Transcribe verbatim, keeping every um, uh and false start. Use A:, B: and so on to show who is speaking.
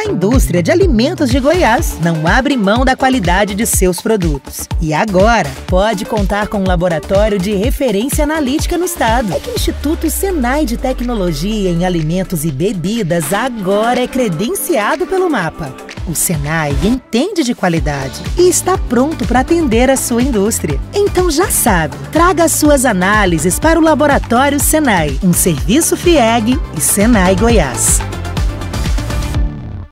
A: A indústria de alimentos de Goiás não abre mão da qualidade de seus produtos. E agora pode contar com um laboratório de referência analítica no estado. É que o Instituto Senai de Tecnologia em Alimentos e Bebidas agora é credenciado pelo MAPA. O Senai entende de qualidade e está pronto para atender a sua indústria. Então já sabe, traga as suas análises para o Laboratório Senai, um serviço FIEG e Senai Goiás.